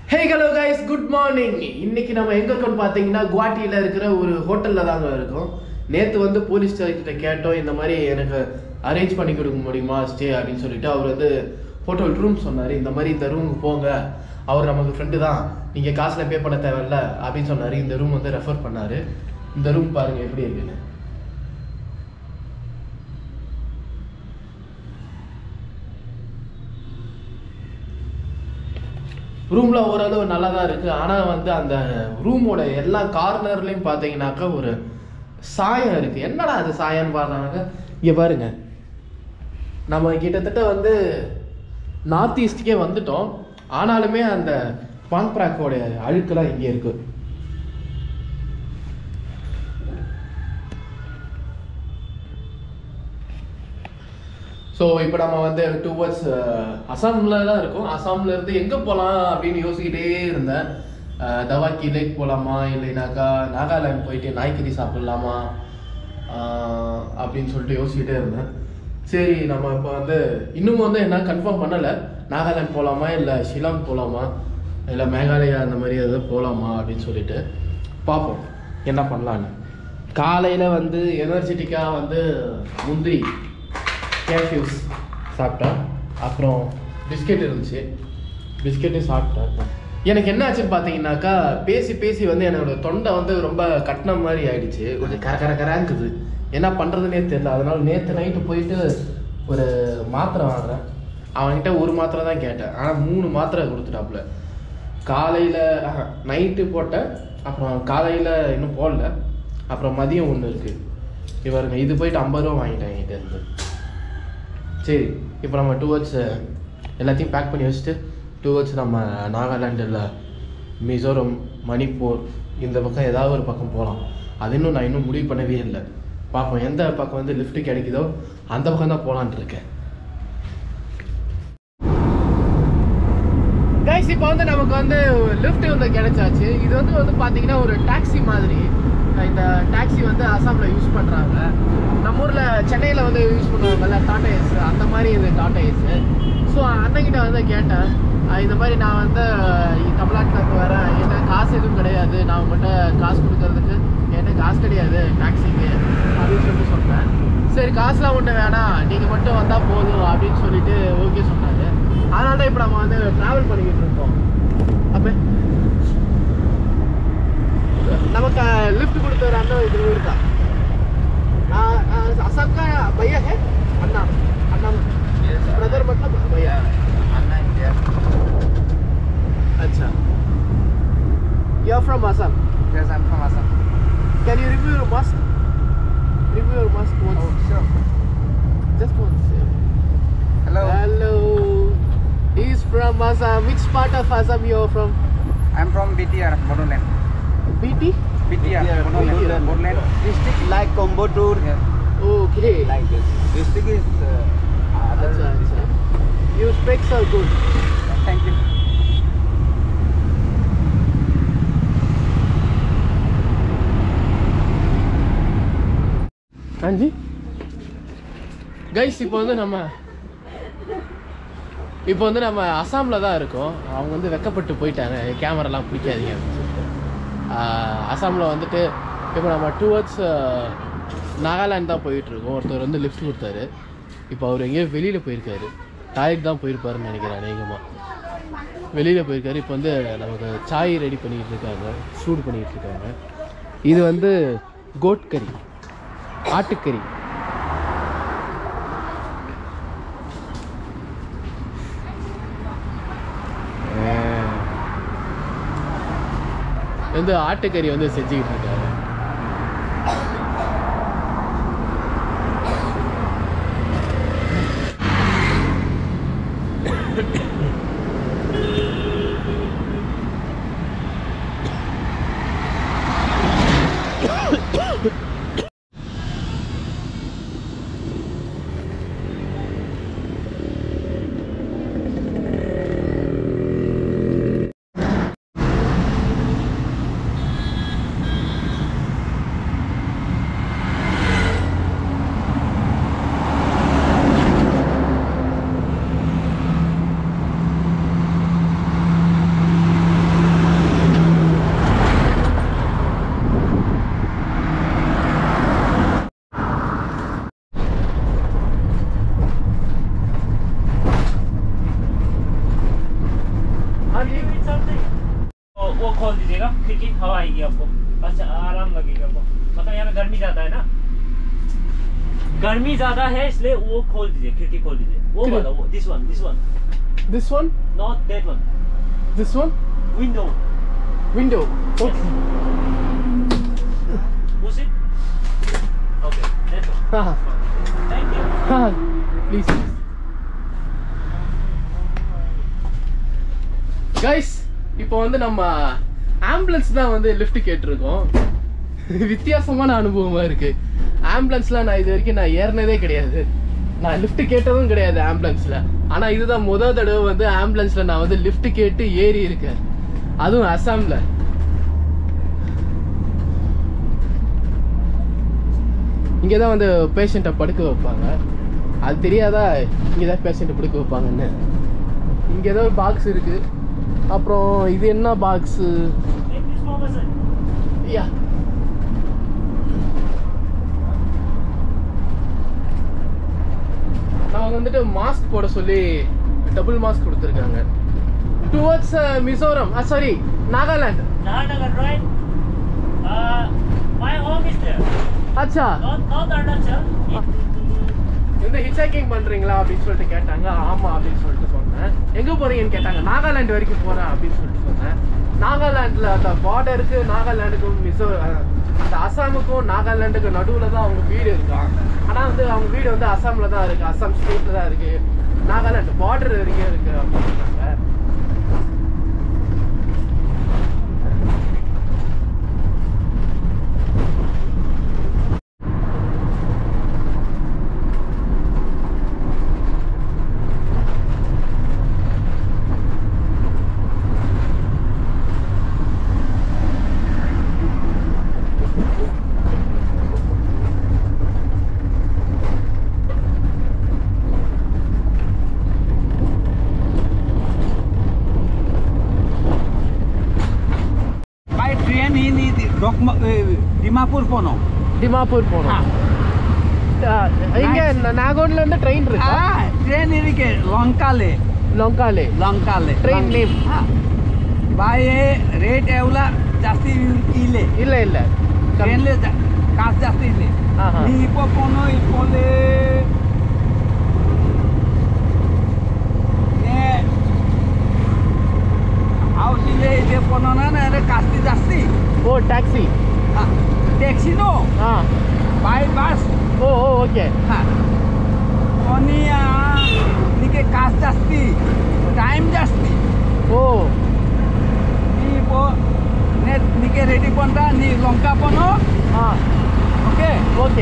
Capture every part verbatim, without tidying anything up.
Hey hello guys, good morning. இன்னைக்கு நம்ம எங்க இருக்கோம்னு பாத்தீங்கன்னா குவாஹாட்டில இருக்கிற ஒரு ஹோட்டல்ல தாங்க இருக்கோம். நேத்து வந்து போலீஸ் கிட்ட கேட்டோம் இந்த மாதிரி எனக்கு அரேஞ்ச் பண்ணி கொடுக்க முடியுமா ஸ்டே அப்படினு சொல்லிட்டு அவர் வந்து ஹோட்டல் ரூம் சொன்னாரு. இந்த மாதிரி இந்த ரூமுக்கு போங்க. அவர் நமக்கு ஃப்ரெண்ட் தான். நீங்க காசுல பே பண்ண தேவையில்ல அப்படினு சொன்னாரு. இந்த ரூம் வந்து ரெஃபர் பண்ணாரு. இந்த ரூம் பாருங்க எப்படி இருக்குன்னு. ரூம்ல ஓரளவு நல்லா தான் இருக்கு. ஆனால் வந்து அந்த ரூமோட எல்லா கார்னர்லையும் பார்த்தீங்கன்னாக்கா ஒரு சாயம் இருக்கு. என்னடா அது சாயம்னு பார்த்தானாக்கா இங்கே பாருங்க, நம்ம கிட்டத்தட்ட வந்து நார்த் ஈஸ்டுக்கே வந்துட்டோம். ஆனாலுமே அந்த பாங்க்ராக்கோட அழுக்கெல்லாம் இங்கே இருக்கு. ஸோ இப்போ நம்ம வந்து டுவர்ட்ஸ் அசாமில் தான் இருக்கோம். அசாம்லேருந்து எங்கே போகலாம் அப்படின்னு யோசிக்கிட்டே இருந்தேன். தவாக்கி லேக் போகலாமா, இல்லைனாக்கா நாகாலாந்து போயிட்டு நாய்க்கறி சாப்பிட்லாமா அப்படின்னு சொல்லிட்டு யோசிக்கிட்டே இருந்தேன். சரி நம்ம இப்போ வந்து இன்னும் வந்து என்ன கன்ஃபார்ம் பண்ணலை. நாகாலாந்து போகலாமா, இல்லை ஷிலாங் போகலாமா, இல்லை மேகாலயா அந்த மாதிரி எதாவது போகலாமா அப்படின்னு சொல்லிட்டு பார்ப்போம் என்ன பண்ணலான்னு. காலையில் வந்து எனர்ஜெட்டிக்காக வந்து முந்திரி கேஷ்யூஸ் சாப்பிட்டேன். அப்புறம் பிஸ்கெட் இருந்துச்சு, பிஸ்கெட்டும் சாப்பிட்டேன். எனக்கு என்ன ஆச்சுன்னு பார்த்தீங்கன்னாக்கா பேசி பேசி வந்து என்னோட தொண்டை வந்து ரொம்ப கட்டின மாதிரி ஆயிடுச்சு. கொஞ்சம் கர கர கராங்குது. என்ன பண்ணுறதுனே தெரியல. அதனால நேற்று நைட்டு போயிட்டு ஒரு மாத்திரை வாங்குறேன். அவன்கிட்ட ஒரு மாத்திரை தான் கேட்டேன், ஆனால் மூணு மாத்திரை கொடுத்துட்டாப்புல. காலையில் நைட்டு போட்டேன், அப்புறம் காலையில் இன்னும் போடல, அப்புறம் மதியம் ஒன்று இருக்குது. இவருங்க இது போயிட்டு ஐம்பது ரூபா வாங்கிட்டேன் என்கிட்ட இருந்து. சரி இப்போ நம்ம டுவர்ட்ஸ் எல்லாத்தையும் பேக் பண்ணி வச்சுட்டு டுவர்ட்ஸ் நம்ம நாகாலாண்டு இல்லை மிசோரம், மணிப்பூர் இந்த பக்கம் ஏதாவது ஒரு பக்கம் போகலாம். அது இன்னும் நான் இன்னும் முடிவு பண்ணவே இல்லை. பார்ப்போம் எந்த பக்கம் வந்து லிஃப்ட்டு கிடைக்குதோ அந்த பக்கம் தான் போகலான்ட்டு இருக்கேன். கைஸ் இப்போ வந்து நமக்கு வந்து லிஃப்ட் வந்து கிடைச்சாச்சு. இது வந்து வந்து பார்த்தீங்கன்னா ஒரு டாக்ஸி மாதிரி. இந்த டாக்ஸி வந்து அசாமில் யூஸ் பண்ணுறாங்க. நம்ம ஊரில் சென்னையில் வந்து யூஸ் பண்ணுவாங்கல்ல டாடா ஏஸ், அந்த மாதிரி இது டாடா ஏஸு. ஸோ அண்ணங்கிட்ட வந்து கேட்டேன், இந்த மாதிரி நான் வந்து தமிழ்நாட்டில் வரேன், என்கிட்ட காசு எதுவும் கிடையாது, நான் உங்கள்கிட்ட காசு கொடுக்கறதுக்கு என்கிட்ட காசு கிடையாது டாக்ஸிக்கு அப்படின்னு சொல்லிட்டு சொன்னேன். சரி காசுலாம் ஒன்றும் வேணாம், நீங்கள் மட்டும் வந்தால் போதும் அப்படின்னு சொல்லிட்டு ஓகே சொன்னாங்க. அதனால தான் இப்போ நம்ம வந்து ட்ராவல் பண்ணிக்கிட்டு இருக்கோம். அப்போ நமக்கு लिफ्ट கொடுத்தவர் அண்ணா இது இருக்கா? असम का भैया है अन्ना, अन्ना ब्रदर मतलब भैया अन्ना इंडिया. अच्छा, you are from Assam? Yes, I'm from Assam. Can you review your mosque? Review your mosque once. Oh, sure. Just once. Hello. Hello. He is from Assam. Which part of Assam you are from? I'm from B T R, Bodoland. B T? B T R, Bodoland. Bodoland. District like Coimbatore. Yeah. Okay. Like this. District is uh, other. Achha, achha. Your specs are good. Thank you. हाँ जी guys, இப்போ வந்து நம்ம இப்போ வந்து நம்ம அசாமில் தான் இருக்கோம். அவங்க வந்து வெக்கப்பட்டு போயிட்டாங்க, கேமராலாம் பிடிக்காதீங்க அப்படின்னு சொல்லிட்டு. அசாமில் வந்துட்டு இப்போ நம்ம டுவர்ட்ஸ் நாகாலாந்து தான் போயிட்டுருக்கோம். ஒருத்தர் வந்து லிஃப்ட் கொடுத்தாரு. இப்போ அவர் எங்கேயோ வெளியில் போயிருக்காரு, டாய்லெட் தான் போயிருப்பாருன்னு நினைக்கிறேன். அநேகமாக வெளியில் போயிருக்காரு. இப்போ வந்து நமக்கு சாய் ரெடி பண்ணிக்கிட்டு இருக்காங்க, சூடு பண்ணிக்கிட்டு இருக்காங்க. இது வந்து கோட் கறி, ஆட்டுக்கறி. வந்து ஆட்டுக்கறி வந்து செஞ்சுக்கிட்டு இருக்காங்க. हाँ जी वो वो खोल दीजिएगा खिड़की, हवा आएगी आपको, अच्छा आराम लगेगा आपको। मतलब यहाँ पे गर्मी ज़्यादा है ना, गर्मी ज़्यादा है इसलिए वो खोल दीजिए, खिड़की खोल दीजिए। वो खिड़की- वाला, वो this one this one this one not that one, this one window window okay push it, okay that's all, हाँ थैंक यू। हाँ ப்ளீஸ் கைஸ் இப்போ வந்து நம்ம ஆம்புலன்ஸ் தான் வந்து லிஃப்ட் கேட்டிருக்கோம். வித்தியாசமான அனுபவமாக இருக்குது. ஆம்புலன்ஸில் நான் இது வரைக்கும் நான் ஏறினதே கிடையாது, நான் லிஃப்ட் கேட்டதும் கிடையாது ஆம்புலன்ஸில். ஆனால் இதுதான் முதல் தடவை வந்து ஆம்புலன்ஸில் நான் வந்து லிஃப்ட் கேட்டு ஏறி இருக்கேன், அதுவும் அசாமில். இங்கே தான் வந்து பேஷண்ட்டை படுக்க வைப்பாங்க, அது தெரியாதா இங்கே தான் பேஷண்ட்டை படுக்க வைப்பாங்கன்னு. இங்கே ஏதோ ஒரு பாக்ஸ் இருக்குது. அப்புறம் இது என்ன பாக்ஸு? யா அவங்க வந்துட்டு மாஸ்க் போட சொல்லி டபுள் மாஸ்க் கொடுத்துருக்காங்க. Towards Mizoram, ah sorry Nagaland. Nagaland, right? Uh, my home is there. அச்சா Not not Arunachal. இந்த ஹிட்ச்ஹைக்கிங் பண்ணுறீங்களா அப்படின்னு சொல்லிட்டு கேட்டாங்க. ஆமாம் அப்படின்னு சொல்லிட்டு சொன்னேன். எங்கே போகிறீங்கன்னு கேட்டாங்க. நாகாலாந்து வரைக்கும் போகிறேன் அப்படின்னு சொல்லிட்டு சொன்னேன். நாகாலாண்டில் அந்த பார்டருக்கு நாகாலாண்டுக்கும் மிசோ அந்த அசாமுக்கும் நாகாலாண்டுக்கும் நடுவில் தான் அவங்க வீடு இருக்கான். ஆனால் வந்து அவங்க வீடு வந்து அசாமில் தான் இருக்குது, அசாம் ஸ்டேட்டில் தான் இருக்குது, நாகாலாண்டு பார்டர் வரைக்கும் இருக்குது அப்படின்னு சொன்னாங்க. By train in Dokma, Dimapur Pono. Dimapur போகணும். இங்கே நாகோன்லேருந்து ட்ரெயின் இருக்கா? Ah, train irike Lonkale. Lonkale Lonkale. Train name. Ah. By rate eula jasti ile. இல்லை இல்லை Train le kas jasti ile. Aha. Ni ipo pono ipole. Ne. House ile ile pono na na re kasti jasti. ஓ taxi. Ah, taxi no. ஆ By bus. ஓ ஓ okay Ha. Oni ah, nike kas jasti. Time jasti. ஓ Ni po net nike ready ponta ni Lonka pono. ஆ Okay. Okay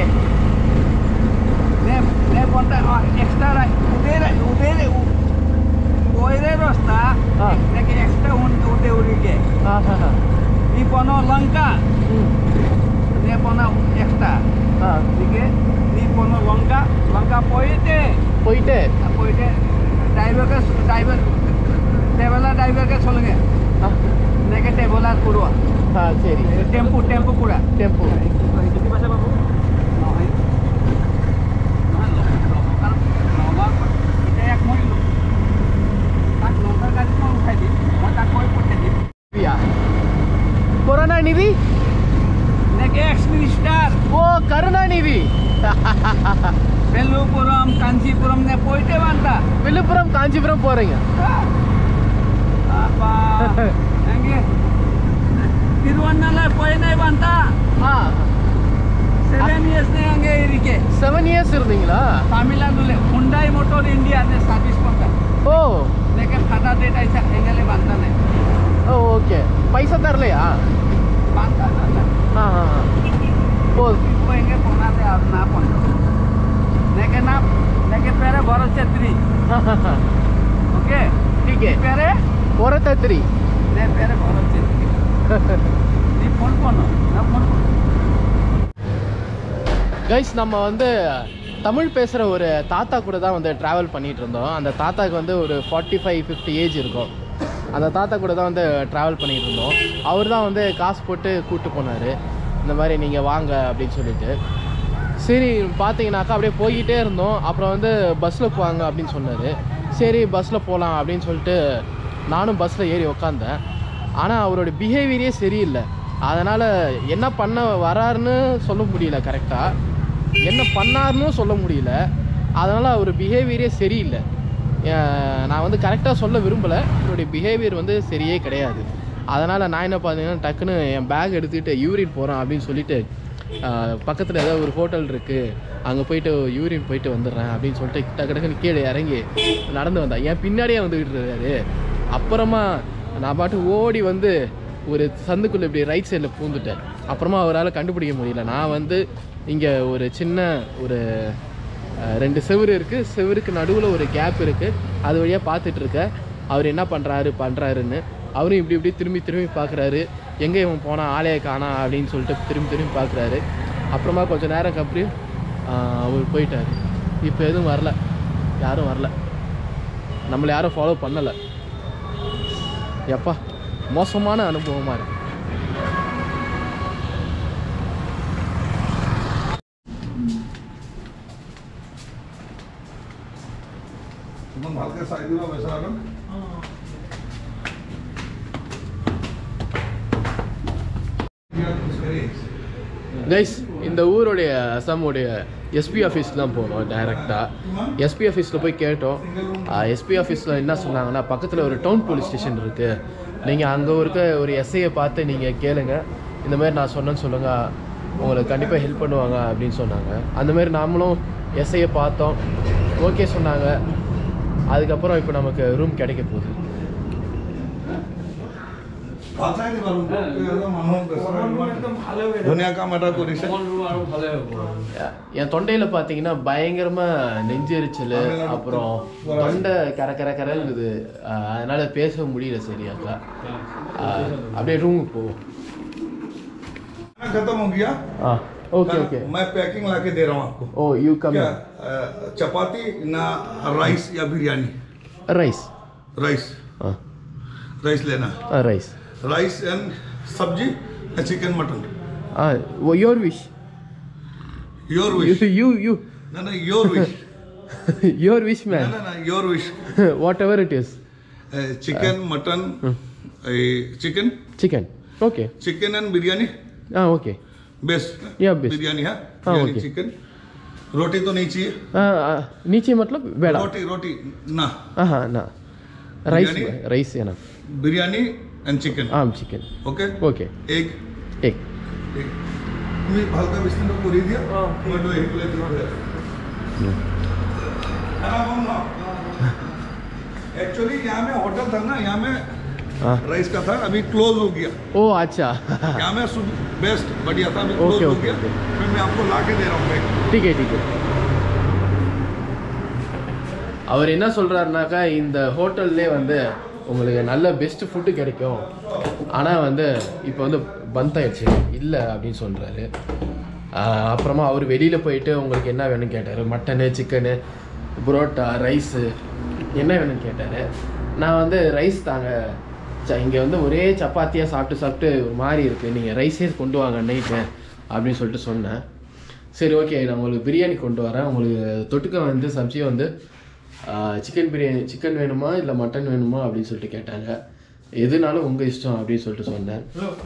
Ne ne ponta ah, extra right. Ude ude oire rosta. Ah. Nike extra un ude urike. ஆ ஆ Ni pono Lonka. ம் Ne pono extra. ஆ Nike ni pono Lonka. Lonka poite. போயிட்டு போயிட்டு driver driver traveller driver के सोलेंगे ஆ नेके traveller पूरा ஆ சரி टेम्पू टेम्पू पूरा டெம்போ कितनी भाषा बाबू? கருணாநிதி ஓ கருணாநிதி बेलूपुरम कांचीपुरम ने पोइटे बांधा விழுப்புரம் காஞ்சிபுரம் போறீங்க apa enggak Tiruvannamalai poin नहीं बांधा ஆ seven years ने enggak irike செவன் இயர்ஸ் இருந்தீங்களா तमिलनाडु ले Hyundai Motor India ने सर्विस पड़ता ஓ लेकिन खाता डेट ऐसा एंगले बांधा नहीं ஓ ஓகே பைசா தரலையா बांधा ना ஆ ஆ ஆ. ஓ वो एंगे पोना दे आप ना पोन लेकिन ना लेकिन पेरे भरत छेत्री ओके ठीक है पेरे ஒரத்தத்திரி ने पेरे भरत छेत्री नी फोन कोन ना फोन கைஸ் நம்ம வந்து தமிழ் பேசுகிற ஒரு தாத்தா கூட தான் வந்து ட்ராவல் பண்ணிகிட்டு இருந்தோம். அந்த தாத்தாக்கு வந்து ஒரு ஃபார்ட்டி ஃபைவ் ஃபிஃப்டி ஏஜ் இருக்கும். அந்த தாத்தா கூட தான் வந்து ட்ராவல் பண்ணிகிட்டு இருந்தோம். அவர் தான் வந்து காசு போட்டு கூப்பிட்டு போனார், இந்த மாதிரி நீங்கள் வாங்க அப்படின்னு சொல்லிட்டு. சரி பார்த்தீங்கன்னாக்கா அப்படியே போய்கிட்டே இருந்தோம். அப்புறம் வந்து பஸ்ஸில் போவாங்க அப்படின்னு சொன்னார். சரி பஸ்ஸில் போகலாம் அப்படின்னு சொல்லிட்டு நானும் பஸ்ஸில் ஏறி உக்காந்தேன். ஆனால் அவரோட பிஹேவியரே சரியில்லை. அதனால் என்ன பண்ண வராருன்னு சொல்ல முடியல, கரெக்டாக என்ன பண்ணாருன்னு சொல்ல முடியல. அதனால் அவர் பிஹேவியரே சரியில்லை. நான் வந்து கரெக்டாக சொல்ல விரும்பலை, அவருடைய பிஹேவியர் வந்து சரியே கிடையாது. அதனால் நான் என்ன பார்த்தீங்கன்னா டக்குன்னு என் பேக் எடுத்துக்கிட்டு யூரின் போகிறேன் அப்படின்னு சொல்லிட்டு பக்கத்தில் ஏதாவது ஒரு ஹோட்டல் இருக்குது, அங்கே போயிட்டு யூரின் போயிட்டு வந்துடுறேன் அப்படின்னு சொல்லிட்டு டக்கு டக்குன்னு கீழே இறங்கி நடந்து வந்தேன். என் பின்னாடியே வந்துக்கிட்டு இருக்காரு. அப்புறமா நான் பாட்டு ஓடி வந்து ஒரு சந்துக்குள்ளே இப்படி ரைட் சைடில் பூந்துட்டேன். அப்புறமா அவரால் கண்டுபிடிக்க முடியல. நான் வந்து இங்கே ஒரு சின்ன ஒரு ரெண்டு செவுரு இருக்குது, செவருக்கு நடுவில் ஒரு கேப் இருக்குது, அது வழியாக பார்த்துட்ருக்கேன் அவர் என்ன பண்ணுறாரு பண்ணுறாருன்னு. அவரும் இப்படி இப்படி திரும்பி திரும்பி பார்க்குறாரு, எங்கே இவன் போனால் ஆளையை காணா அப்படின்னு சொல்லிட்டு திரும்பி திரும்பி பார்க்குறாரு. அப்புறமா கொஞ்சம் நேரம் கப்படி அவர் போயிட்டார். இப்போ எதுவும் வரல, யாரும் வரல, நம்மளை யாரும் ஃபாலோ பண்ணலை. எப்பா மோசமான அனுபவமாக இருக்கு. கைஸ், இந்த ஊருடைய அசாமுடைய எஸ்பி ஆஃபீஸ்க்கு தான் போனோம் டைரெக்டாக. எஸ்பி ஆஃபீஸில் போய் கேட்டோம். எஸ்பி ஆஃபீஸில் என்ன சொன்னாங்கன்னா, பக்கத்தில் ஒரு டவுன் போலீஸ் ஸ்டேஷன் இருக்குது, நீங்கள் அங்கே இருக்க ஒரு எஸ்ஐயை பார்த்து நீங்கள் கேளுங்க, இந்த மாதிரி நான் சொன்னேன்னு சொல்லுங்கள், உங்களுக்கு கண்டிப்பாக ஹெல்ப் பண்ணுவாங்க அப்படின்னு சொன்னாங்க. அந்தமாரி நாமளும் எஸ்ஐயை பார்த்தோம், ஓகே சொன்னாங்க. அதுக்கப்புறம் இப்போ நமக்கு ரூம் கிடைக்க போகுது. என் தொண்டையில் பார்த்தீங்கன்னா பயங்கரமாக நெஞ்செரிச்சல், அப்புறம் தொண்டை கர கர கரங்குது, அதனால பேச முடியல சரியாக்கா. அப்படியே ரூமுக்கு போவோம். खत्म हो गया। हाँ ओके ओके मैं पैकिंग लाके दे रहा हूँ आपको। ओ यू कम क्या चपाती ना राइस या बिरयानी? राइस राइस हाँ राइस लेना। Rice rice and sabzi chicken mutton. हाँ वो your wish your wish you you ना ना your wish your wish man ना ना your wish whatever it is chicken mutton chicken chicken okay chicken and biryani हाँ okay best या best biryani है हाँ बिरयानी ओके चिकन रोटी तो नहीं चाहिए हाँ नीचे मतलब बेड़ा रोटी रोटी ना हाँ हाँ ना राइस बिरयानी? राइस है ना बिरयानी एंड चिकन हाँ चिकन ओके ओके एक एक एक तुम्ही हलका बिस्किट पुरी दिया मैं दो एक प्लेट एक्चुअली यहाँ में होटल था ना, यहाँ में हाँ राइस का था, अभी क्लोज हो गया। ओ अच्छा यहाँ में बेस्ट बढ़िया था, अभी क्लोज ओके, हो ओके, गया। ओके। फिर मैं आपको ला के दे रहा हूँ बैग। ठीक है ठीक है அவர் என்ன சொல்கிறாருனாக்கா, இந்த ஹோட்டல்லே வந்து உங்களுக்கு நல்ல பெஸ்ட் ஃபுட்டு கிடைக்கும், ஆனால் வந்து இப்போ வந்து பந்த் ஆயிடுச்சு இல்லை அப்படின்னு சொல்கிறாரு. அப்புறமா அவர் வெளியில் போயிட்டு உங்களுக்கு என்ன வேணும்னு கேட்டார். மட்டனு சிக்கனு புரோட்டா ரைஸு என்ன வேணும்னு கேட்டார். நான் வந்து ரைஸ் தாங்க, இங்கே வந்து ஒரே சப்பாத்தியாக சாப்பிட்டு சாப்பிட்டு ஒரு மாதிரி இருக்குது, நீங்கள் ரைஸே கொண்டு வாங்க நைட்டு அப்படின்னு சொல்லிட்டு சொன்னேன். சரி ஓகே நான் உங்களுக்கு பிரியாணி கொண்டு வரேன், உங்களுக்கு தொட்டுக்க வந்து சப்ஜியை வந்து சிக்கன் பிரியாணி சிக்கன் வேணுமா இல்லை மட்டன் வேணுமா அப்படின்னு சொல்லிட்டு கேட்டாங்க. எதுனாலும் உங்கள் இஷ்டம் அப்படின்னு சொல்லிட்டு சொன்னேன்.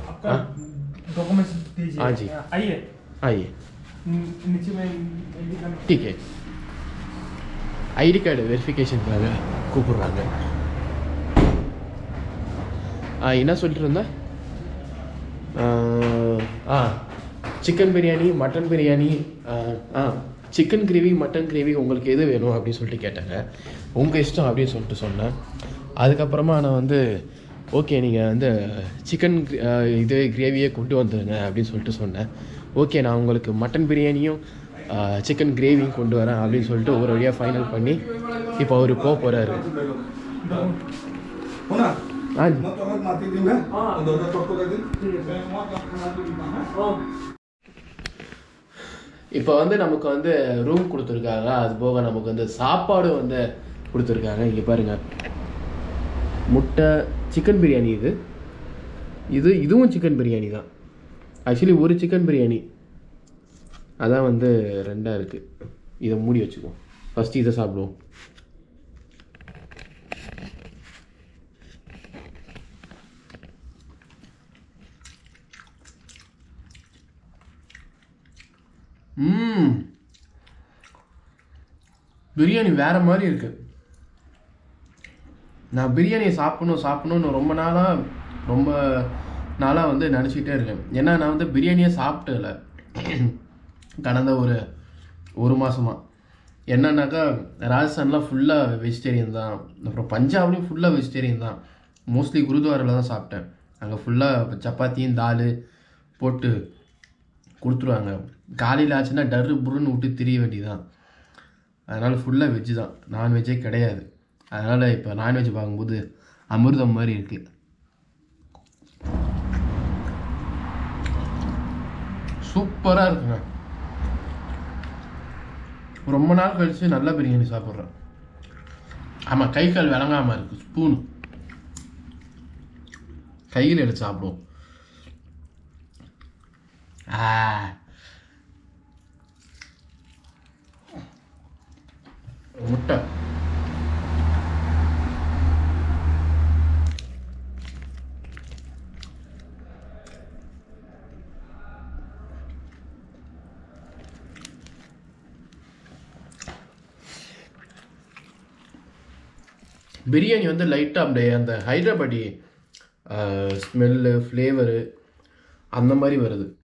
हाँ जी आइए आइए नीचे में ठीक है. ஐடி கார்டு வெரிஃபிகேஷனுக்காக கூப்பிட்றாங்க. ஆ என்ன சொல்லிட்டு இருந்தேன்? ஆ சிக்கன் பிரியாணி மட்டன் பிரியாணி ஆ சிக்கன் கிரேவி மட்டன் கிரேவி உங்களுக்கு எது வேணும் அப்படின்னு சொல்லிட்டு கேட்டாங்க. உங்கள் இஷ்டம் அப்படின்னு சொல்லிட்டு சொன்னேன். அதுக்கப்புறமா நான் வந்து ஓகே நீங்கள் வந்து சிக்கன் இது கிரேவியே கொண்டு வந்துடுங்க அப்படின்னு சொல்லிட்டு சொன்னேன். ஓகே நான் உங்களுக்கு மட்டன் பிரியாணியும் சிக்கன் கிரேவியும் கொண்டு வரேன் அப்படின்னு சொல்லிட்டு ஒரு வழியாக ஃபைனல் பண்ணி இப்போ அவர் போக போகிறாரு. இப்போ வந்து நமக்கு வந்து ரூம் கொடுத்துருக்காங்க, அது போக நமக்கு வந்து சாப்பாடு வந்து கொடுத்துருக்காங்க. இங்கே பாருங்கள், முட்டை சிக்கன் பிரியாணி, இது இது இதுவும் சிக்கன் பிரியாணி தான். ஆக்சுவலி ஒரு சிக்கன் பிரியாணி அதான் வந்து ரெண்டாக இருக்குது. இதை மூடி வச்சுக்குவோம். ஃபஸ்ட்டு இதை சாப்பிடுவோம். ம் பிரியாணி வேற மாதிரி இருக்கு. நான் பிரியாணியை சாப்பிடணும் சாப்பிடணும்னு ரொம்ப நாளாக ரொம்ப நாளாக வந்து நினச்சிக்கிட்டே இருக்கேன். ஏன்னா நான் வந்து பிரியாணியை சாப்பிட்டல கடந்த ஒரு ஒரு மாதமாக. என்னன்னாக்கா ராஜஸ்தான்லாம் ஃபுல்லாக வெஜிடேரியன் தான், அப்புறம் பஞ்சாப்லேயும் ஃபுல்லாக வெஜிடேரியன் தான். மோஸ்ட்லி குருத்வாரில் தான் சாப்பிட்டேன். அங்கே ஃபுல்லாக சப்பாத்தியும் தால் போட்டு கொடுத்துருவாங்க. காலையில் ஆச்சுன்னா டர்ரு புருன்னு விட்டு திரிய வேண்டியதுதான். அதனால் ஃபுல்லாக வெஜ்ஜு தான், நான்வெஜ்ஜே கிடையாது. அதனால் இப்போ நான்வெஜ் பார்க்கும்போது அமிர்தம் மாதிரி இருக்குது. சூப்பராக இருக்குங்க. ரொம்ப நாள் கழிச்சு நல்ல பிரியாணி சாப்பிட்றேன். ஆமாம், கை கால் விளங்காமல் இருக்குது. ஸ்பூனு கையில் எடுத்து சாப்பிடுவோம். ஆ முட்டை பிரியாணி வந்து லைட்டாக அப்படியே அந்த ஹைதராபாடி ஸ்மெல்லு ஃப்ளேவரு அந்த மாதிரி வருது.